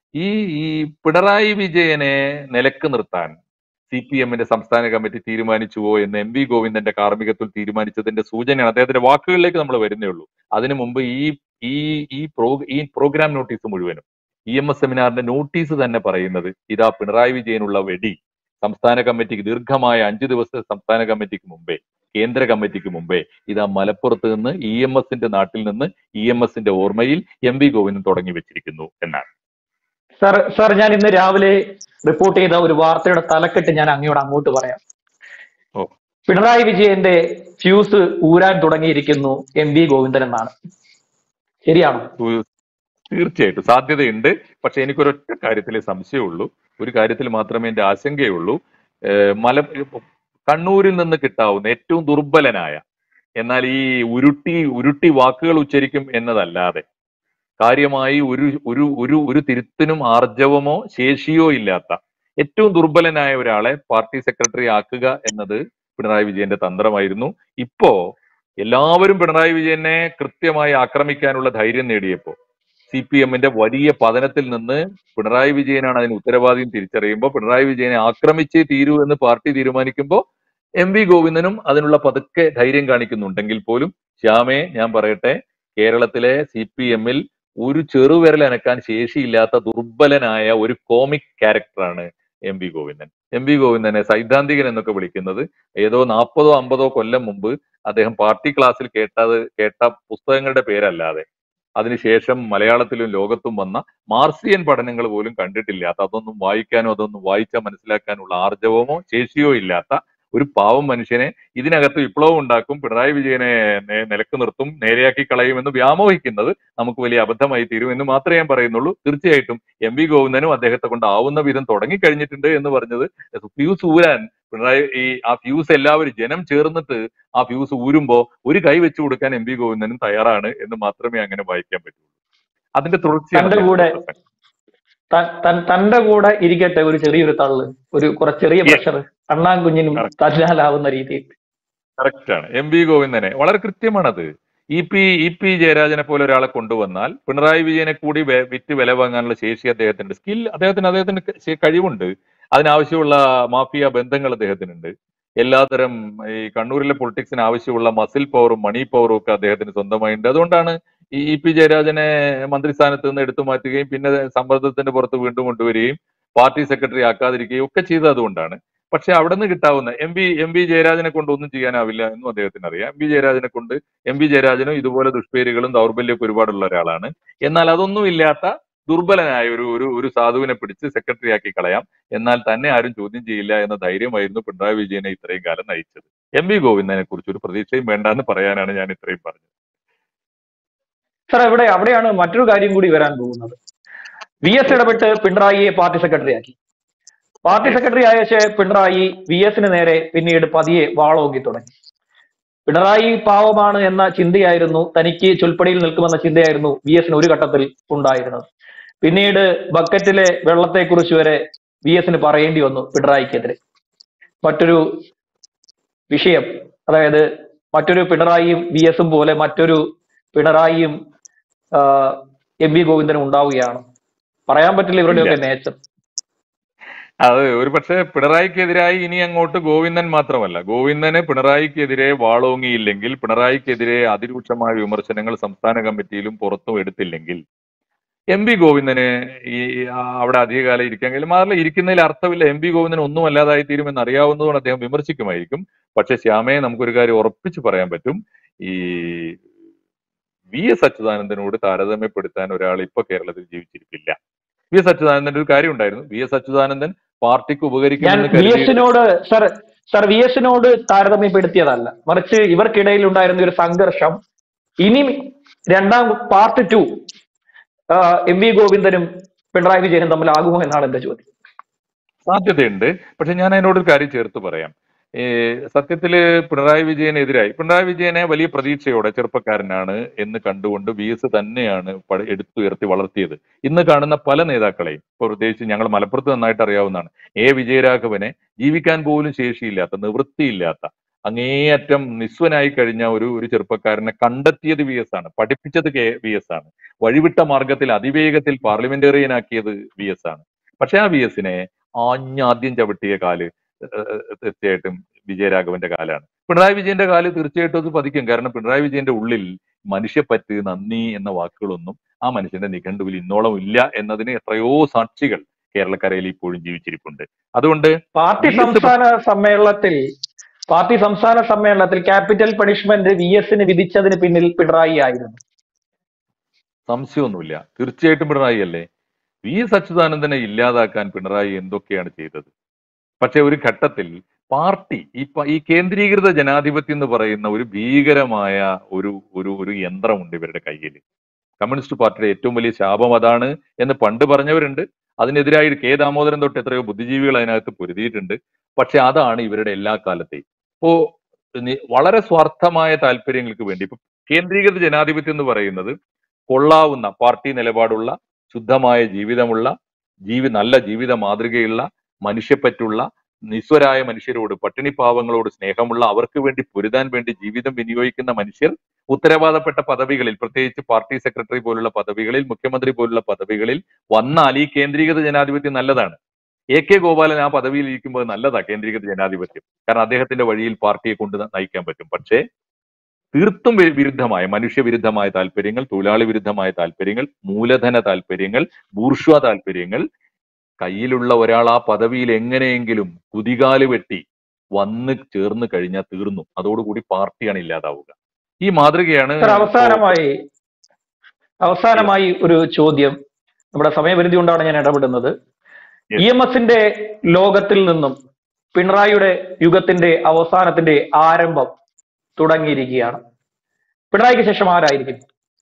ഈ ഈ പിണറായി വിജയനെ നിലക്ക് നിർത്താൻ സി പി എമ്മിന്റെ സംസ്ഥാന കമ്മിറ്റി തീരുമാനിച്ചുവോ എന്ന് എം വി ഗോവിന്ദന്റെ കാർമ്മികത്വത്തിൽ തീരുമാനിച്ചതിന്റെ സൂചനയാണ്. അദ്ദേഹത്തിന്റെ വാക്കുകളിലേക്ക് നമ്മൾ വരുന്നേ ഉള്ളൂ. അതിനു മുമ്പ് ഈ ഈ ഈ പ്രോ ഈ പ്രോഗ്രാം നോട്ടീസ് മുഴുവനും ഇ എം എസ് സെമിനാറിന്റെ നോട്ടീസ് തന്നെ പറയുന്നത് ഇതാ പിണറായി വിജയനുള്ള വെടി സംസ്ഥാന കമ്മിറ്റിക്ക് ദീർഘമായ അഞ്ചു ദിവസത്തെ സംസ്ഥാന കമ്മിറ്റിക്ക് മുമ്പേ കേന്ദ്ര കമ്മിറ്റിക്ക് മുമ്പേ ഇതാ മലപ്പുറത്ത് നിന്ന് ഇ എം എസിന്റെ നാട്ടിൽ നിന്ന് ഇ എം എസിന്റെ ഓർമ്മയിൽ എം വി ഗോവിന്ദൻ തുടങ്ങി വെച്ചിരിക്കുന്നു എന്നാണ്. സർ സർ ഞാൻ ഇന്ന് രാവിലെ റിപ്പോർട്ട് ചെയ്ത ഒരു വാർത്തയുടെ തലക്കെട്ട് ഞാൻ അങ്ങയോട് അങ്ങോട്ട് പറയാം. ഓ പിണറായി വിജയന്റെ ഫ്യൂസ് ഊരാൻ തുടങ്ങിയിരിക്കുന്നു എം വി ഗോവിന്ദൻ എന്നാണ്. ശരിയാണോ? തീർച്ചയായിട്ടും സാധ്യതയുണ്ട്. പക്ഷെ എനിക്കൊരൊറ്റ കാര്യത്തിലേ സംശയമുള്ളൂ, ഒരു കാര്യത്തിൽ മാത്രമേ എന്റെ ആശങ്കയുള്ളൂ. മല കണ്ണൂരിൽ നിന്ന് കിട്ടാവുന്ന ഏറ്റവും ദുർബലനായ, എന്നാൽ ഈ ഉരുട്ടി ഉരുട്ടി വാക്കുകൾ ഉച്ചരിക്കും എന്നതല്ലാതെ കാര്യമായി ഒരു ഒരു ഒരു ഒരു തിരുത്തിനും ആർജവമോ ശേഷിയോ ഇല്ലാത്ത ഏറ്റവും ദുർബലനായ ഒരാളെ പാർട്ടി സെക്രട്ടറി ആക്കുക എന്നത് പിണറായി വിജയന്റെ തന്ത്രമായിരുന്നു. ഇപ്പോ എല്ലാവരും പിണറായി വിജയനെ കൃത്യമായി ആക്രമിക്കാനുള്ള ധൈര്യം നേടിയപ്പോ സി പി എമ്മിന്റെ വലിയ പതനത്തിൽ നിന്ന് പിണറായി വിജയനാണ് അതിന് ഉത്തരവാദിയും തിരിച്ചറിയുമ്പോൾ പിണറായി വിജയനെ ആക്രമിച്ചേ തീരൂ എന്ന് പാർട്ടി തീരുമാനിക്കുമ്പോൾ എം വി ഗോവിന്ദനും അതിനുള്ള പതുക്കെ ധൈര്യം കാണിക്കുന്നുണ്ടെങ്കിൽ പോലും ശ്യാമേ ഞാൻ പറയട്ടെ, കേരളത്തിലെ സി പി എമ്മിൽ ഒരു ചെറുവിരൽ അനക്കാൻ ശേഷിയില്ലാത്ത ദുർബലനായ ഒരു കോമിക് ക്യാരക്ടറാണ് M V Govindan. M V ഗോവിന്ദനെ സൈദ്ധാന്തികൻ എന്നൊക്കെ വിളിക്കുന്നത് ഏതോ നാൽപ്പതോ അമ്പതോ കൊല്ലം മുമ്പ് അദ്ദേഹം പാർട്ടി ക്ലാസ്സിൽ കേട്ടത് കേട്ട പുസ്തകങ്ങളുടെ പേരല്ലാതെ അതിനുശേഷം മലയാളത്തിലും ലോകത്തും വന്ന മാർസിയൻ പഠനങ്ങൾ പോലും കണ്ടിട്ടില്ലാത്ത, അതൊന്നും വായിക്കാനോ അതൊന്നും വായിച്ചാൽ മനസ്സിലാക്കാനുള്ള ആർജവമോ ശേഷിയോ ഇല്ലാത്ത ഒരു പാവം മനുഷ്യനെ ഇതിനകത്ത് വിപ്ലവം ഉണ്ടാക്കും, പിണറായി വിജയനെ നിലക്ക് നിർത്തും, നേരെയാക്കി കളയുമെന്ന് വ്യാമോഹിക്കുന്നത് നമുക്ക് വലിയ അബദ്ധമായി തീരും എന്ന് മാത്രമേ ഞാൻ പറയുന്നുള്ളൂ. തീർച്ചയായിട്ടും എം വി ഗോവിന്ദനും അദ്ദേഹത്തെ കൊണ്ട് ആവുന്ന വിധം തുടങ്ങിക്കഴിഞ്ഞിട്ടുണ്ട് എന്ന് പറഞ്ഞത് ഫ്യൂസ് ഊരാൻ പിണറായി ഈ ആ ഫ്യൂസ് എല്ലാവരും ജനം ചേർന്നിട്ട് ആ ഫ്യൂസ് ഊരുമ്പോ ഒരു കൈ വെച്ചു കൊടുക്കാൻ എം വി ഗോവിന്ദനും തയ്യാറാണ് എന്ന് മാത്രമേ അങ്ങനെ വായിക്കാൻ പറ്റുള്ളൂ. അതിന്റെ തുടർച്ചയാണ് തന്റെ കൂടെ ഇരിക്കട്ടെ ഒരു ചെറിയൊരു തള്ള്, ഒരു കുറച്ച് ചെറിയ പ്രഷർ അണ്ണാൻ കുഞ്ഞിനും തല്ലാലാവുന്ന രീതിയിൽ. കറക്റ്റ് ആണ്. എം വി ഗോവിന്ദനെ വളരെ കൃത്യമാണത്. ഇ പി ഇ പി ജയരാജനെ പോലെ ഒരാളെ കൊണ്ടുവന്നാൽ പിണറായി വിജയനെ കൂടി വിറ്റ് വില വാങ്ങാനുള്ള ശേഷി അദ്ദേഹത്തിന്റെ സ്കിൽ അദ്ദേഹത്തിന് അദ്ദേഹത്തിന് കഴിവുണ്ട്. അതിനാവശ്യമുള്ള മാഫിയ ബന്ധങ്ങൾ അദ്ദേഹത്തിനുണ്ട്. എല്ലാത്തരം ഈ കണ്ണൂരിലെ പൊളിറ്റിക്സിന് ആവശ്യമുള്ള മസിൽ പവറും മണി പവറും ഒക്കെ അദ്ദേഹത്തിന് സ്വന്തമായിട്ടുണ്ട്. അതുകൊണ്ടാണ് ഈ ഇ പി ജയരാജനെ മന്ത്രിസ്ഥാനത്ത് നിന്ന് എടുത്തു മാറ്റുകയും പിന്നെ സമ്മർദ്ദത്തിന്റെ പുറത്ത് വീണ്ടും കൊണ്ടുവരികയും പാർട്ടി സെക്രട്ടറി ആക്കാതിരിക്കുകയും ഒക്കെ ചെയ്തത് അതുകൊണ്ടാണ്. പക്ഷെ അവിടെ നിന്ന് കിട്ടാവുന്ന എം വി എം വി ജയരാജനെ കൊണ്ട് ഒന്നും ചെയ്യാനാവില്ല എന്നും അദ്ദേഹത്തിന് അറിയാം. എം വി ജയരാജനെ കൊണ്ട് എം വി ജയരാജനും ഇതുപോലെ ദുഷ്പേരുകളും ദൗർബല്യമൊക്കെ ഒരുപാടുള്ള ഒരാളാണ്. എന്നാൽ അതൊന്നും ഇല്ലാത്ത ദുർബലനായ ഒരു ഒരു ഒരു സാധുവിനെ പിടിച്ച് സെക്രട്ടറി ആക്കി കളയാം, എന്നാൽ തന്നെ ആരും ചോദ്യം ചെയ്യില്ല എന്ന ധൈര്യമായിരുന്നു പിണറായി വിജയനെ ഇത്രയും കാലം നയിച്ചത്. എം വി ഗോവിന്ദനെ കുറിച്ച് ഒരു പ്രതീക്ഷയും വേണ്ടെന്ന് പറയാനാണ് ഞാൻ ഇത്രയും പറഞ്ഞത്. സാർ അവിടെ അവിടെയാണ് മറ്റൊരു കാര്യം കൂടി വരാൻ പോകുന്നത്. വി എസ് ഇടപെട്ട് പിണറായിയെ പാർട്ടി സെക്രട്ടറി ആക്കി. പാർട്ടി സെക്രട്ടറി ആയ ശേഷം പിണറായി വി എസിന് നേരെ പിന്നീട് പതിയെ വാളോങ്ങി തുടങ്ങി. പിണറായി പാവമാണ് എന്ന ചിന്തയായിരുന്നു, തനിക്ക് ചൊൽപ്പടിയിൽ നിൽക്കുമെന്ന ചിന്തയായിരുന്നു വി എസിന് ഒരു ഘട്ടത്തിൽ ഉണ്ടായിരുന്നത്. പിന്നീട് ബക്കറ്റിലെ വെള്ളത്തെക്കുറിച്ച് വരെ വി എസിന് പറയേണ്ടി വന്നു പിണറായിക്കെതിരെ. മറ്റൊരു വിഷയം, അതായത് മറ്റൊരു പിണറായിയും വി എസും പോലെ മറ്റൊരു പിണറായിയും എം വി ഗോവിന്ദനും ഉണ്ടാവുകയാണ്. പറയാൻ പറ്റില്ല ഇവരുടെയൊക്കെ നേച്ചർ. അത് ഒരു പക്ഷേ പിണറായിക്കെതിരായി ഇനി അങ്ങോട്ട് ഗോവിന്ദൻ മാത്രമല്ല, ഗോവിന്ദന് പിണറായിക്കെതിരെ വാളോങ്ങിയില്ലെങ്കിൽ, പിണറായിക്കെതിരെ അതിരൂക്ഷമായ വിമർശനങ്ങൾ സംസ്ഥാന കമ്മിറ്റിയിലും പുറത്തും എടുത്തില്ലെങ്കിൽ എം വി ഗോവിന്ദന് ഈ അവിടെ അധികകാലം ഇരിക്കാൻ കഴിയില്ല. മാത്രമല്ല ഇരിക്കുന്നതിൽ അർത്ഥമില്ല. എം വി ഗോവിന്ദൻ ഒന്നും അല്ലാതായി തീരുമെന്ന് അറിയാവുന്നതുകൊണ്ട് അദ്ദേഹം വിമർശിക്കുമായിരിക്കും. പക്ഷെ ശ്യാമയെ നമുക്കൊരു കാര്യം ഉറപ്പിച്ച് പറയാൻ പറ്റും, ഈ വി എസ് അച്യുതാനന്ദനോട് താരതമ്യപ്പെടുത്താൻ ഒരാൾ ഇപ്പൊ കേരളത്തിൽ ജീവിച്ചിരിക്കില്ല. വി എസ് അച്യുതാനന്ദന്റെ ഒരു കാര്യം ഉണ്ടായിരുന്നു. വി എസ് അച്യുതാനന്ദൻ പാർട്ടിക്ക് ഉപകരിക്കുന്നോട് സർ സർ വി എസിനോട് താരതമ്യപ്പെടുത്തിയതല്ല, മറിച്ച് ഇവർക്കിടയിൽ ഉണ്ടായിരുന്ന ഒരു സംഘർഷം ഇനി രണ്ടാം പാർട്ട് ടു എം വി ഗോവിന്ദനും പിണറായി വിജയനും തമ്മിലാകുമോ എന്നാണ് എന്റെ ചോദ്യം. സാധ്യതയുണ്ട്. പക്ഷെ ഞാൻ അതിനോടൊരു കാര്യം ചേർത്ത് പറയാം. ഈ സത്യത്തില് പിണറായി വിജയനെതിരായി പിണറായി വിജയനെ വലിയ പ്രതീക്ഷയോടെ ചെറുപ്പക്കാരനാണ് എന്ന് കണ്ടുകൊണ്ട് വി എസ് തന്നെയാണ് എടുത്തുയർത്തി വളർത്തിയത്. ഇന്ന് കാണുന്ന പല നേതാക്കളെയും, ഇപ്പൊ പ്രത്യേകിച്ച് ഞങ്ങൾ മലപ്പുറത്ത് നന്നായിട്ട് അറിയാവുന്നതാണ്, എ വിജയരാഘവനെ ജീവിക്കാൻ പോലും ശേഷിയില്ലാത്ത, നിവൃത്തിയില്ലാത്ത, അങ്ങേയറ്റം നിസ്വനായി കഴിഞ്ഞ ഒരു ഒരു ചെറുപ്പക്കാരനെ കണ്ടെത്തിയത് വി എസ് ആണ്, പഠിപ്പിച്ചത് കെ വി എസ് ആണ്, വഴിവിട്ട മാർഗത്തിൽ അതിവേഗത്തിൽ പാർലമെന്റേറിയൻ ആക്കിയത് വി എസ് ആണ്. പക്ഷെ ആ വി എസിനെ ആഞ്ഞാദ്യം ചവിട്ടിയ കാല് തീർച്ചയായിട്ടും വിജയരാഘവന്റെ കാലാണ്. പിണറായി വിജയന്റെ കാല് തീർച്ചയായിട്ടും അത് പതിക്കും. കാരണം പിണറായി വിജയന്റെ ഉള്ളിൽ മനുഷ്യപ്പറ്റ്, നന്ദി എന്ന വാക്കുകളൊന്നും ആ മനുഷ്യന്റെ നിഘണ്ടുവിൽ ഇന്നോളം ഇല്ല എന്നതിന് എത്രയോ സാക്ഷികൾ കേരളക്കരയിൽ ഇപ്പോഴും ജീവിച്ചിരിപ്പുണ്ട്. അതുകൊണ്ട് പാർട്ടി സംസ്ഥാന സമ്മേളനത്തിൽ പാർട്ടി സംസ്ഥാന സമ്മേളനത്തിൽ ക്യാപിറ്റൽ പണിഷ്മെന്റ് വി എസിന് വിധിച്ചതിന് പിന്നിൽ പിണറായി ആയിരുന്നു. സംശയമൊന്നുമില്ല, തീർച്ചയായിട്ടും പിണറായി അല്ലേ. വി എസ് അച്യുതാനന്ദനെ ഇല്ലാതാക്കാൻ പിണറായി എന്തൊക്കെയാണ് ചെയ്തത്. പക്ഷെ ഒരു ഘട്ടത്തിൽ പാർട്ടി ഈ ഈ കേന്ദ്രീകൃത ജനാധിപത്യം എന്ന് പറയുന്ന ഒരു ഭീകരമായ ഒരു ഒരു ഒരു യന്ത്രമുണ്ട് ഇവരുടെ കയ്യിൽ. കമ്മ്യൂണിസ്റ്റ് പാർട്ടിയുടെ ഏറ്റവും വലിയ ശാപം അതാണ് എന്ന് പണ്ട് പറഞ്ഞവരുണ്ട്. അതിനെതിരായി കെ ദാമോദരൻ തൊട്ട് എത്രയോ ബുദ്ധിജീവികൾ അതിനകത്ത് പൊരുതിയിട്ടുണ്ട്. പക്ഷെ അതാണ് ഇവരുടെ എല്ലാ കാലത്തെയും. ഇപ്പോ വളരെ സ്വാർത്ഥമായ താല്പര്യങ്ങൾക്ക് വേണ്ടി ഇപ്പൊ കേന്ദ്രീകൃത ജനാധിപത്യം എന്ന് പറയുന്നത് കൊള്ളാവുന്ന പാർട്ടി നിലപാടുള്ള, ശുദ്ധമായ ജീവിതമുള്ള, ജീവി നല്ല ജീവിത മാതൃകയുള്ള, മനുഷ്യപ്പറ്റുള്ള, നിസ്വരായ മനുഷ്യരോട്, പട്ടിണി പാവങ്ങളോട് സ്നേഹമുള്ള, അവർക്ക് വേണ്ടി പൊരുതാൻ വേണ്ടി ജീവിതം വിനിയോഗിക്കുന്ന മനുഷ്യർ ഉത്തരവാദപ്പെട്ട പദവികളിൽ, പ്രത്യേകിച്ച് പാർട്ടി സെക്രട്ടറി പോലുള്ള പദവികളിൽ, മുഖ്യമന്ത്രി പോലുള്ള പദവികളിൽ വന്നാൽ ഈ കേന്ദ്രീകൃത ജനാധിപത്യം നല്ലതാണ്. എ കെ ഗോപാലൻ ആ പദവിയിൽ ഇരിക്കുമ്പോൾ നല്ലതാ കേന്ദ്രീകൃത ജനാധിപത്യം. കാരണം അദ്ദേഹത്തിന്റെ വഴിയിൽ പാർട്ടിയെ കൊണ്ട് നയിക്കാൻ പറ്റും. പക്ഷേ തീർത്തും വിരുദ്ധമായ, മനുഷ്യവിരുദ്ധമായ താല്പര്യങ്ങൾ, തൊഴിലാളി വിരുദ്ധമായ താല്പര്യങ്ങൾ, മൂലധന താല്പര്യങ്ങൾ, ബൂർഷ്വാ താല്പര്യങ്ങൾ കയ്യിലുള്ള ഒരാൾ ആ പദവിയിൽ എങ്ങനെയെങ്കിലും കുതികാല് വെട്ടി വന്ന് ചേർന്ന് കഴിഞ്ഞാൽ തീർന്നു. അതോടുകൂടി പാർട്ടിയാണ് ഇല്ലാതാവുക. ഈ മാതൃകയാണ്. അവസാനമായി അവസാനമായി ഒരു ചോദ്യം, നമ്മുടെ സമയപരിധി കൊണ്ടാണ് ഞാൻ ഇടപെടുന്നത്. ഇ എം എസിന്റെ ലോകത്തിൽ നിന്നും പിണറായിയുടെ യുഗത്തിന്റെ അവസാനത്തിന്റെ ആരംഭം തുടങ്ങിയിരിക്കുകയാണ്. പിണറായിക്ക് ശേഷം ആരായിരിക്കും?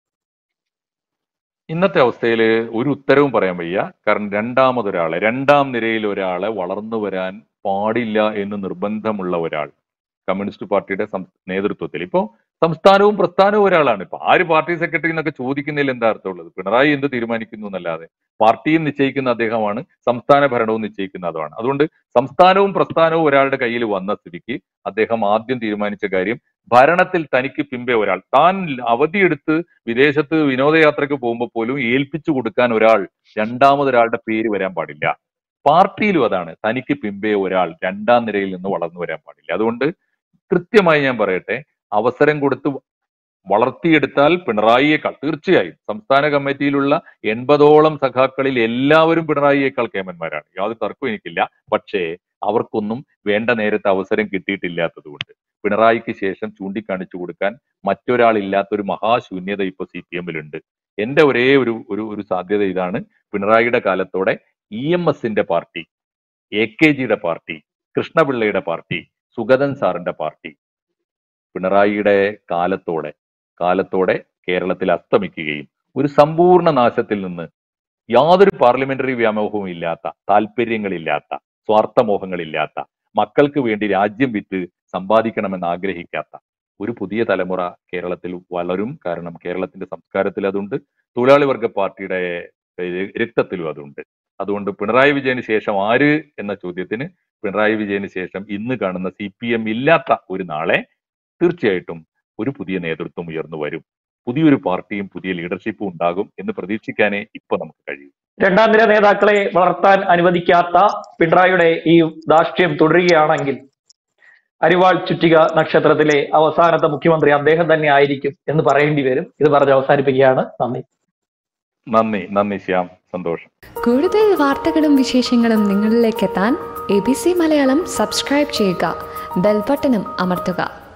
ഇന്നത്തെ അവസ്ഥയിൽ ഒരു ഉത്തരവും പറയാൻ വയ്യ. കാരണം രണ്ടാമതൊരാളെ, രണ്ടാം നിരയിൽ ഒരാളെ വളർന്നു വരാൻ പാടില്ല എന്ന് നിർബന്ധമുള്ള ഒരാൾ കമ്മ്യൂണിസ്റ്റ് പാർട്ടിയുടെ നേതൃത്വത്തിൽ. ഇപ്പോ സംസ്ഥാനവും പ്രസ്ഥാനവും ഒരാളാണ്. ഇപ്പൊ ആര് പാർട്ടി സെക്രട്ടറി എന്നൊക്കെ ചോദിക്കുന്നതിൽ എന്താ അർത്ഥമുള്ളത്? പിണറായി എന്ത് തീരുമാനിക്കുന്നു എന്നല്ലാതെ പാർട്ടിയും നിശ്ചയിക്കുന്ന അദ്ദേഹമാണ്, സംസ്ഥാന ഭരണവും നിശ്ചയിക്കുന്ന അതുമാണ്. അതുകൊണ്ട് സംസ്ഥാനവും പ്രസ്ഥാനവും ഒരാളുടെ കയ്യിൽ വന്ന സ്ഥിതിക്ക് അദ്ദേഹം ആദ്യം തീരുമാനിച്ച കാര്യം, ഭരണത്തിൽ തനിക്ക് പിമ്പെ ഒരാൾ, താൻ അവധിയെടുത്ത് വിദേശത്ത് വിനോദയാത്രയ്ക്ക് പോകുമ്പോൾ പോലും ഏൽപ്പിച്ചു കൊടുക്കാൻ ഒരാൾ, രണ്ടാമതൊരാളുടെ പേര് വരാൻ പാടില്ല. പാർട്ടിയിലും അതാണ്, തനിക്ക് പിമ്പെ ഒരാൾ രണ്ടാം നിരയിൽ നിന്ന് വളർന്നു വരാൻ പാടില്ല. അതുകൊണ്ട് കൃത്യമായി ഞാൻ പറയട്ടെ, അവസരം കൊടുത്ത് വളർത്തിയെടുത്താൽ പിണറായിയേക്കാൾ തീർച്ചയായും സംസ്ഥാന കമ്മിറ്റിയിലുള്ള എൺപതോളം സഖാക്കളിൽ എല്ലാവരും പിണറായിയേക്കാൾ കേമന്മാരാണ്. യാതൊരു തർക്കവും എനിക്കില്ല. പക്ഷേ അവർക്കൊന്നും വേണ്ട നേരത്തെ അവസരം കിട്ടിയിട്ടില്ലാത്തത് കൊണ്ട് പിണറായിക്ക് ശേഷം ചൂണ്ടിക്കാണിച്ചു കൊടുക്കാൻ മറ്റൊരാളില്ലാത്തൊരു മഹാശൂന്യത ഇപ്പൊ സി പി എമ്മിലുണ്ട്. എന്റെ ഒരേ ഒരു ഒരു ഒരു സാധ്യത ഇതാണ്, പിണറായിയുടെ കാലത്തോടെ ഇ എം എസിന്റെ പാർട്ടി, എ കെ ജിയുടെ പാർട്ടി, കൃഷ്ണപിള്ളയുടെ പാർട്ടി, സുഗതൻ സാറിന്റെ പാർട്ടി പിണറായിയുടെ കാലത്തോടെ കാലത്തോടെ കേരളത്തിൽ അസ്തമിക്കുകയും ഒരു സമ്പൂർണ്ണ നാശത്തിൽ നിന്ന് യാതൊരു പാർലമെന്ററി വ്യാമോഹവും ഇല്ലാത്ത, താല്പര്യങ്ങളില്ലാത്ത, സ്വാർത്ഥമോഹങ്ങളില്ലാത്ത, മക്കൾക്ക് വേണ്ടി രാജ്യം വിറ്റ് സമ്പാദിക്കണമെന്ന് ആഗ്രഹിക്കാത്ത ഒരു പുതിയ തലമുറ കേരളത്തിൽ വളരും. കാരണം കേരളത്തിന്റെ സംസ്കാരത്തിൽ അതുണ്ട്, തൊഴിലാളി വർഗ പാർട്ടിയുടെ രക്തത്തിലും അതുണ്ട്. അതുകൊണ്ട് പിണറായി വിജയന് ശേഷം ആര് എന്ന ചോദ്യത്തിന്, പിണറായി വിജയന് ശേഷം ഇന്ന് കാണുന്ന സി പി എം ഇല്ലാത്ത ഒരു നാളെ തീർച്ചയായിട്ടും ഒരു പുതിയ നേതൃത്വം ഉയർന്നു വരും, പുതിയൊരു പാർട്ടിയും പുതിയ ലീഡർഷിപ്പും ഉണ്ടാകും എന്ന് പ്രതീക്ഷിക്കാനേ ഇപ്പൊ നമുക്ക് കഴിയും. രണ്ടാം നിര നേതാക്കളെ വളർത്താൻ അനുവദിക്കാത്ത പിണറായിയുടെ ഈ ധാർഷ്ട്യം തുടരുകയാണെങ്കിൽ അരിവാൾ ചുറ്റിക നക്ഷത്രത്തിലെ അവസാനത്തെ മുഖ്യമന്ത്രി അദ്ദേഹം തന്നെ ആയിരിക്കും എന്ന് പറയേണ്ടി വരും. ഇത് പറഞ്ഞ് അവസാനിപ്പിക്കുകയാണ്. നന്ദി നന്ദി നന്ദി ശ്യാം, സന്തോഷം. കൂടുതൽ വാർത്തകളും വിശേഷങ്ങളും നിങ്ങളിലേക്ക് എത്താൻ A B C Malayalam subscribe ചെയ്യുക, ബെൽ ബട്ടണും അമർത്തുക.